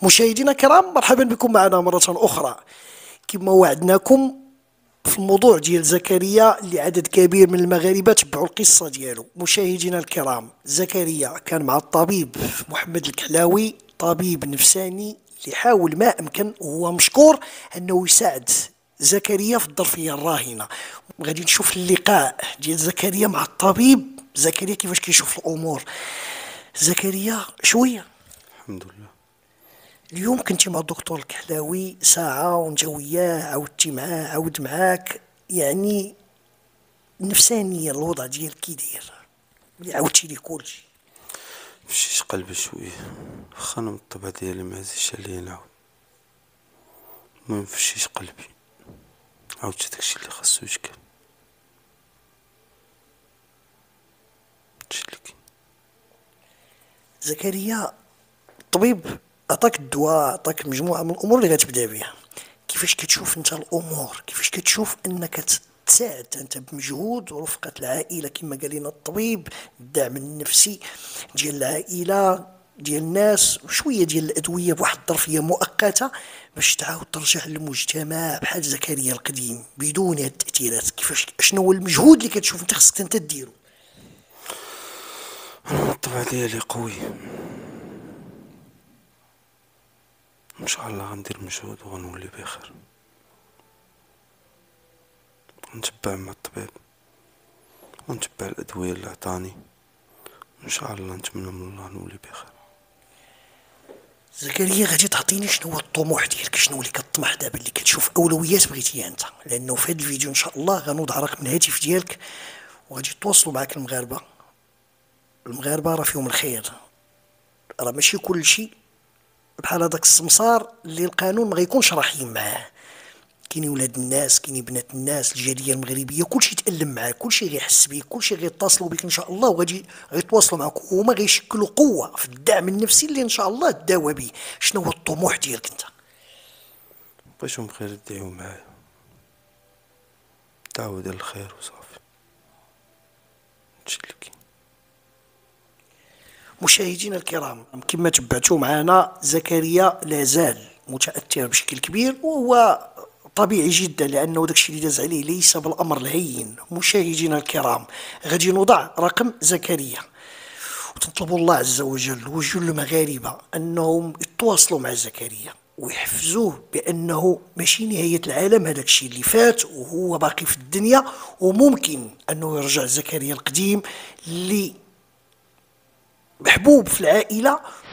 مشاهدينا الكرام، مرحبا بكم معنا مرة أخرى. كما وعدناكم في الموضوع ديال زكريا اللي عدد كبير من المغاربة تبعوا القصة ديالو. مشاهدينا الكرام، زكريا كان مع الطبيب محمد الكحلاوي، طبيب نفساني اللي حاول ما أمكن وهو مشكور أنه يساعد زكريا في الظرفية الراهنة. غادي نشوف اللقاء ديال زكريا مع الطبيب. زكريا كيفاش كيشوف الأمور. زكريا شوية. الحمد لله. اليوم كنتي مع الدكتور الكحلاوي ساعة وانت وياه، عاودتي معاه عاود معاك، يعني نفسانيا الوضع ديالك كي داير ملي عاودتي ليه كلشي؟ مشيش قلبي شويه، واخا انا من الطبع ديالي معزيش عليا نعاود، مفشيش قلبي، عاودت داكشي اللي خاصو يتقال، هادشي اللي كاين. زكريا، الطبيب عطاك الدواء، عطاك مجموعة من الأمور اللي غتبدا بها. كيفاش كتشوف انت الأمور؟ كيفاش كتشوف أنك تساعد انت بمجهود ورفقة العائلة كما قال لنا الطبيب، الدعم النفسي ديال العائلة ديال الناس وشوية ديال الأدوية بواحد الظرفية مؤقتة باش تعاود ترجع للمجتمع بحال زكريا القديم بدون هاد التأثيرات؟ كيفاش، شنو هو المجهود اللي كتشوف انت خصك انت ديرو؟ انا من الطبع ديالي قوي، ان شاء الله غندير مجهود وغنولي بخير، نتبع مع الطبيب ونتبع الادويه اللي عطاني، ان شاء الله نتمنى من الله نولي بخير. زكريا، غادي تعطيني شنو هو الطموح ديالك؟ شنو اللي كطمح دابا، اللي كتشوف اولويات بغيتيها انت؟ لانه في هذا الفيديو ان شاء الله غنوضع رقم الهاتف ديالك وغادي يتواصلوا معك المغاربه. المغاربه راه فيهم الخير، راه ماشي كل شيء بحال هذاك السمسار اللي القانون ما غيكونش رحيم معاه. كاينين ولاد الناس، كاينين بنات الناس، الجاليه المغربيه كلشي يتالم معاك، كلشي غيحس بيك، كلشي غيتصلوا بك ان شاء الله، وغادي غيتواصلوا معك وهما غيشكلوا قوه في الدعم النفسي اللي ان شاء الله تداوى به. شنو هو الطموح ديالك انت؟ بغيتهم بخير يدعيو معايا، دعوة ديال الخير وصافي، هادشي اللي كاين. مشاهدينا الكرام، كما تبعتوا معنا، زكريا لازال متاثر بشكل كبير، وهو طبيعي جدا لانه داكشي اللي داز عليه ليس بالامر الهين. مشاهدينا الكرام، غادي نوضع رقم زكريا وتنطلبوا الله عز وجل وجل المغاربه انهم يتواصلوا مع زكريا ويحفزوه بانه ماشي نهايه العالم هذاك الشيء اللي فات، وهو باقي في الدنيا، وممكن انه يرجع زكريا القديم اللي محبوب في العائلة